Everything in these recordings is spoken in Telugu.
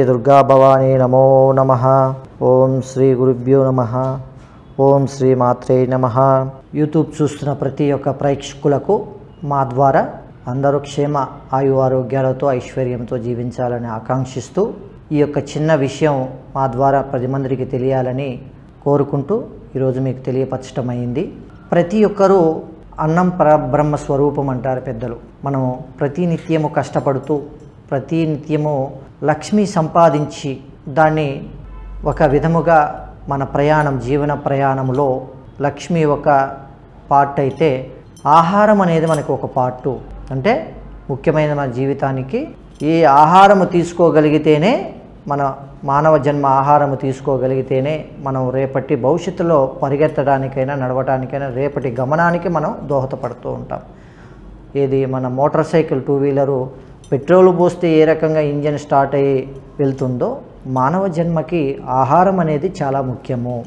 దుర్గా భవానీ నమో నమః. ఓం శ్రీ గురుభ్యో నమః. ఓం శ్రీ మాత్రే నమః. యూట్యూబ్ చూస్తున్న ప్రతి ఒక్క ప్రేక్షకులకు మా ద్వారా అందరూ క్షేమ ఆయు ఆరోగ్యాలతో ఐశ్వర్యంతో జీవించాలని ఆకాంక్షిస్తూ ఈ యొక్క చిన్న విషయం మా ద్వారా 10 మందికి తెలియాలని కోరుకుంటూ ఈరోజు మీకు తెలియపరచటమైంది. ప్రతి ఒక్కరూ అన్నం పరబ్రహ్మ స్వరూపం అంటారు పెద్దలు. మనము ప్రతినిత్యము కష్టపడుతూ ప్రతినిత్యము లక్ష్మి సంపాదించి దాన్ని ఒక విధముగా మన జీవన ప్రయాణంలో లక్ష్మి ఒక పార్ట్ అయితే ఆహారం అనేది మనకు ఒక పార్టు. అంటే ముఖ్యమైన మన జీవితానికి ఈ ఆహారము తీసుకోగలిగితేనే మన మానవ జన్మ ఆహారము తీసుకోగలిగితేనే మనం రేపటి భవిష్యత్తులో పరిగెత్తడానికైనా నడవడానికైనా రేపటి గమనానికి మనం దోహదపడుతూ ఉంటాం. ఏది మన మోటార్ సైకిల్ 2 వీలరు పెట్రోల్ పోస్తే ఏ రకంగా ఇంజన్ స్టార్ట్ అయ్యి వెళ్తుందో మానవ జన్మకి ఆహారం అనేది చాలా ముఖ్యము.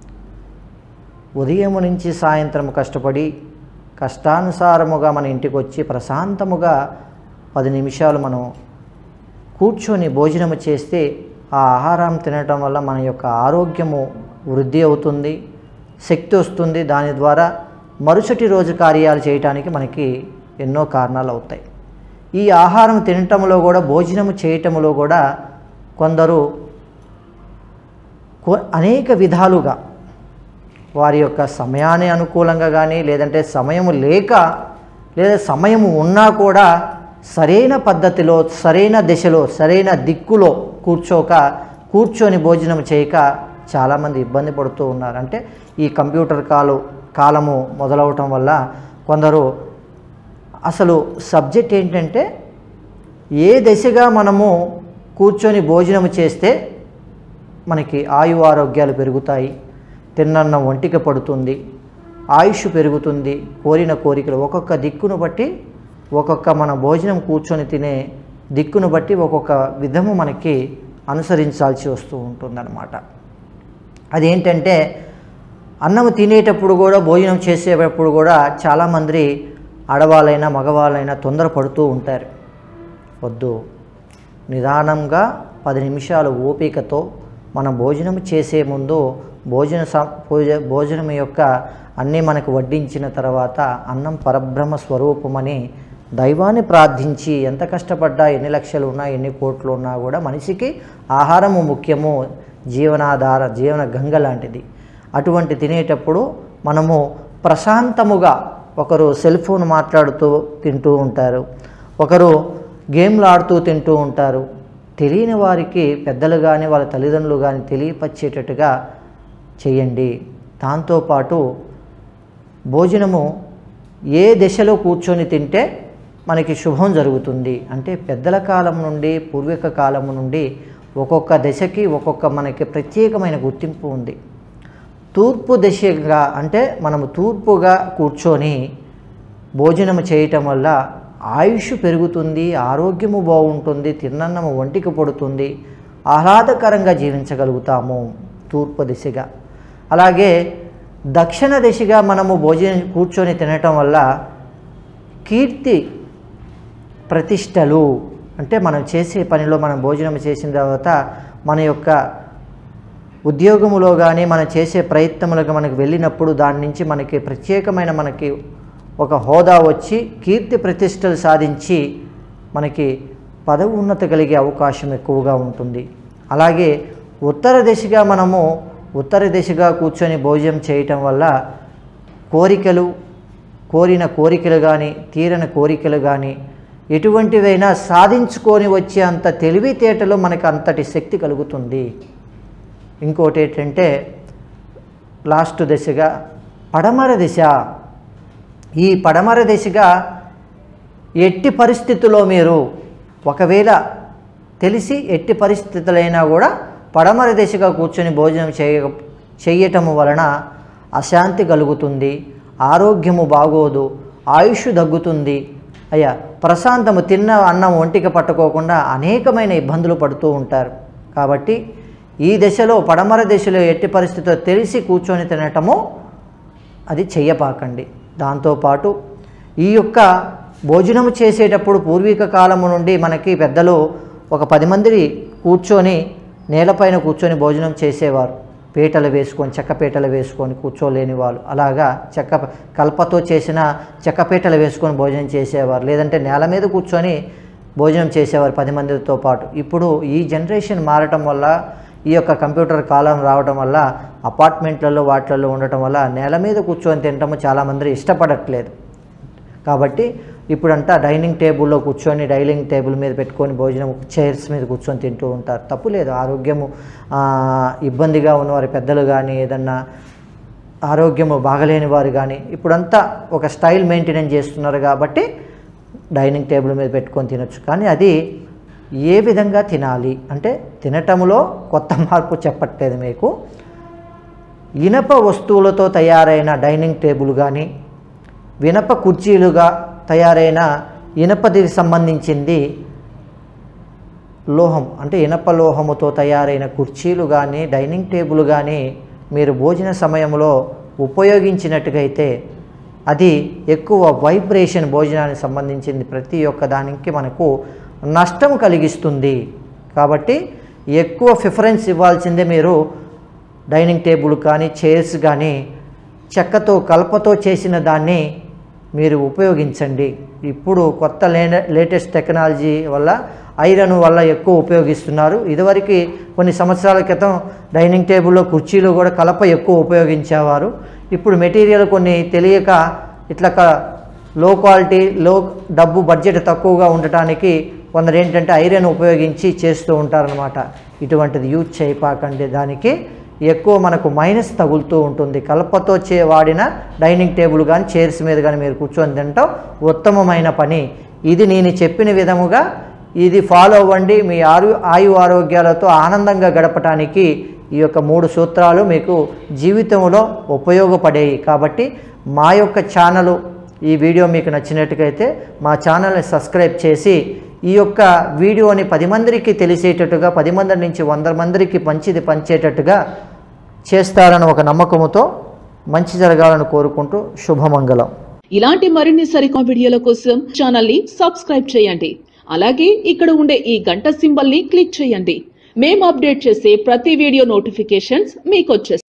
ఉదయం నుంచి సాయంత్రం కష్టపడి కష్టానుసారముగా మన ఇంటికి వచ్చి ప్రశాంతముగా 10 నిమిషాలు మనం కూర్చొని భోజనము చేస్తే ఆ ఆహారం తినటం వల్ల మన యొక్క ఆరోగ్యము వృద్ధి అవుతుంది, శక్తి వస్తుంది. దాని ద్వారా మరుసటి రోజు కార్యాలు చేయటానికి మనకి ఎన్నో కారణాలు అవుతాయి. ఈ ఆహారం తినటంలో కూడా భోజనము చేయటంలో కూడా కొందరు అనేక విధాలుగా వారి యొక్క సమయాన్ని అనుకూలంగా కానీ లేదంటే సమయము లేక లేదా సమయము ఉన్నా కూడా సరైన పద్ధతిలో సరైన దిశలో సరైన దిక్కులో కూర్చొని భోజనం చేయక చాలామంది ఇబ్బంది పడుతూ ఉన్నారు. అంటే ఈ కంప్యూటర్ కాలము మొదలవటం వల్ల కొందరు అసలు సబ్జెక్ట్ ఏంటంటే ఏ దిశగా మనము కూర్చొని భోజనం చేస్తే మనకి ఆయు ఆరోగ్యాలు పెరుగుతాయి, తిన్నన్న ఒంటికి పడుతుంది, ఆయుష్ పెరుగుతుంది, కోరిన కోరికలు ఒక్కొక్క దిక్కును బట్టి ఒక్కొక్క మన భోజనం కూర్చొని తినే దిక్కును బట్టి ఒక్కొక్క విధము మనకి అనుసరించాల్సి వస్తూ ఉంటుందన్నమాట. అదేంటంటే అన్నం తినేటప్పుడు కూడా భోజనం చేసేటప్పుడు కూడా చాలామంది ఆడవాళ్ళైనా మగవాళ్ళైనా తొందరపడుతూ ఉంటారు. వద్దు, నిదానంగా 10 నిమిషాలు ఓపికతో మనం భోజనం చేసే ముందు భోజనం యొక్క అన్నీ మనకు వడ్డించిన తర్వాత అన్నం పరబ్రహ్మ స్వరూపమని దైవాన్ని ప్రార్థించి ఎంత కష్టపడ్డా ఎన్ని లక్షలు ఉన్నా ఎన్ని కోట్లు ఉన్నా కూడా మనిషికి ఆహారము ముఖ్యము, జీవన గంగ లాంటిది. అటువంటి తినేటప్పుడు మనము ప్రశాంతముగా ఒకరు సెల్ ఫోన్ మాట్లాడుతూ తింటూ ఉంటారు, ఒకరు గేమ్లు ఆడుతూ తింటూ ఉంటారు. తెలియని వారికి పెద్దలు కానీ వాళ్ళ తల్లిదండ్రులు కానీ తెలియపరిచేటట్టుగా చేయండి. దాంతోపాటు భోజనము ఏ దిశలో కూర్చొని తింటే మనకి శుభం జరుగుతుంది అంటే పెద్దల కాలం నుండి పూర్వీక కాలం నుండి ఒక్కొక్క దిశకి ఒక్కొక్క మనకి ప్రత్యేకమైన గుర్తింపు ఉంది. తూర్పు దిశగా అంటే మనము తూర్పుగా కూర్చొని భోజనం చేయటం వల్ల ఆయుష్ పెరుగుతుంది, ఆరోగ్యము బాగుంటుంది, తిన్నన్నము ఒంటికి పడుతుంది, ఆహ్లాదకరంగా జీవించగలుగుతాము తూర్పు దిశగా. అలాగే దక్షిణ దిశగా మనము భోజనం కూర్చొని తినటం వల్ల కీర్తి ప్రతిష్టలు అంటే మనం చేసే పనిలో మనం భోజనం చేసిన తర్వాత మన యొక్క ఉద్యోగములో కానీ మనం చేసే ప్రయత్నములకు మనకు వెళ్ళినప్పుడు దాని నుంచి మనకి ప్రత్యేకమైన మనకి ఒక హోదా వచ్చి కీర్తి ప్రతిష్టలు సాధించి మనకి పదవి ఉన్నతి కలిగే అవకాశం ఎక్కువగా ఉంటుంది. అలాగే ఉత్తర దిశగా కూర్చొని భోజనం చేయటం వల్ల కోరిన కోరికలు కానీ తీరని కోరికలు కానీ ఎటువంటివైనా సాధించుకొని వచ్చే అంత తెలివితేటలో మనకు అంతటి శక్తి కలుగుతుంది. ఇంకోటి ఏంటంటే లాస్ట్ దిశగా పడమర దిశ. ఈ పడమర దిశగా ఎట్టి పరిస్థితుల్లో మీరు ఒకవేళ తెలిసి ఎట్టి పరిస్థితులైనా కూడా పడమర దిశగా కూర్చొని భోజనం చేయటము వలన అశాంతి కలుగుతుంది, ఆరోగ్యము బాగోదు, ఆయుష్ తగ్గుతుంది. ప్రశాంతము తిన్న అన్నం ఒంటికి పట్టుకోకుండా అనేకమైన ఇబ్బందులు పడుతూ ఉంటారు. కాబట్టి ఈ దశలో పడమర దిశలో ఎట్టి పరిస్థితుల్లో తెలిసి కూర్చొని తినటము అది చెయ్యపాకండి. దాంతోపాటు ఈ యొక్క భోజనము చేసేటప్పుడు పూర్వీక కాలము నుండి మనకి పెద్దలు ఒక 10 మంది కూర్చొని నేలపైన కూర్చొని భోజనం చేసేవారు. పీటలు వేసుకొని చెక్క పీటలు వేసుకొని కూర్చోలేని వాళ్ళు అలాగా కలపతో చేసిన చెక్క పీటలు వేసుకొని భోజనం చేసేవారు. లేదంటే నేల మీద కూర్చొని భోజనం చేసేవారు 10 మందితో పాటు. ఇప్పుడు ఈ జనరేషన్ మారటం వల్ల, ఈ యొక్క కంప్యూటర్ కాలం రావడం వల్ల, అపార్ట్మెంట్లలో వాటిలలో ఉండటం వల్ల నేల మీద కూర్చొని తినటము చాలామంది ఇష్టపడట్లేదు. కాబట్టి ఇప్పుడంతా డైనింగ్ టేబుల్లో కూర్చొని డైనింగ్ టేబుల్ మీద పెట్టుకొని భోజనం చైర్స్ మీద కూర్చొని తింటూ ఉంటారు. తప్పు లేదు. ఆరోగ్యము ఇబ్బందిగా ఉన్నవారు పెద్దలు కానీ, ఏదన్నా ఆరోగ్యము బాగలేని వారు కానీ ఇప్పుడంతా ఒక స్టైల్ మెయింటైన్ చేస్తున్నారు కాబట్టి డైనింగ్ టేబుల్ మీద పెట్టుకొని తినొచ్చు. కానీ అది ఏ విధంగా తినాలి అంటే తినటంలో కొత్త మార్పు చెప్పట్లేదు మీకు. ఇనప వస్తువులతో తయారైన డైనింగ్ టేబుల్ కానీ, ఇనప కుర్చీలుగా తయారైన ఇనపదికి సంబంధించింది లోహం అంటే ఇనప లోహముతో తయారైన కుర్చీలు కానీ, డైనింగ్ టేబుల్ కానీ మీరు భోజన సమయంలో ఉపయోగించినట్టుగైతే అది ఎక్కువ వైబ్రేషన్ భోజనానికి సంబంధించింది ప్రతి ఒక్క దానికి మనకు నష్టం కలిగిస్తుంది. కాబట్టి ఎక్కువ ప్రిఫరెన్స్ ఇవ్వాల్సిందే మీరు డైనింగ్ టేబుల్ కానీ, చైర్స్ కానీ చెక్కతో కలపతో చేసిన దాన్ని మీరు ఉపయోగించండి. ఇప్పుడు కొత్త లేటెస్ట్ టెక్నాలజీ వల్ల ఐరన్ వల్ల ఎక్కువ ఉపయోగిస్తున్నారు. ఇదివరకు కొన్ని సంవత్సరాల క్రితం డైనింగ్ టేబుల్లో కుర్చీలు కూడా కలప ఎక్కువ ఉపయోగించేవారు. ఇప్పుడు మెటీరియల్ కొన్ని తెలియక ఇట్లా లో క్వాలిటీ డబ్బు బడ్జెట్ తక్కువగా ఉండటానికి కొందరు ఏంటంటే ఐరన్ ఉపయోగించి చేస్తూ ఉంటారనమాట. ఇటువంటిది యూజ్ చేయపాకండి. దానికి ఎక్కువ మనకు మైనస్ తగులుతూ ఉంటుంది. కలపతో వాడిన డైనింగ్ టేబుల్ కానీ, చైర్స్ మీద కానీ మీరు కూర్చొని తింటాం ఉత్తమమైన పని. ఇది నేను చెప్పిన విధముగా ఇది ఫాలో అవ్వండి. మీ ఆయు ఆరోగ్యాలతో ఆనందంగా గడపటానికి ఈ యొక్క 3 సూత్రాలు మీకు జీవితంలో ఉపయోగపడేవి. కాబట్టి మా యొక్క ఛానల్ ఈ వీడియో మీకు నచ్చినట్టుగైతే మా ఛానల్ని సబ్స్క్రైబ్ చేసి ఈ యొక్క వీడియోని 10 మందికి తెలిసేటట్టుగా, 10 మంది నుంచి 100 మందికి మంచిది పంచేటట్టుగా చేస్తారని ఒక నమ్మకంతో మంచి జరగాలని కోరుకుంటూ శుభమంగళం. ఇలాంటి మరిన్ని సరికొత్త వీడియోల కోసం ఛానల్ని సబ్స్క్రైబ్ చేయండి. అలాగే ఇక్కడ ఉండే ఈ గంట సింబల్ని క్లిక్ చేయండి. మేము అప్డేట్ చేసే ప్రతి వీడియో నోటిఫికేషన్స్ మీకు వచ్చేస్తాయి.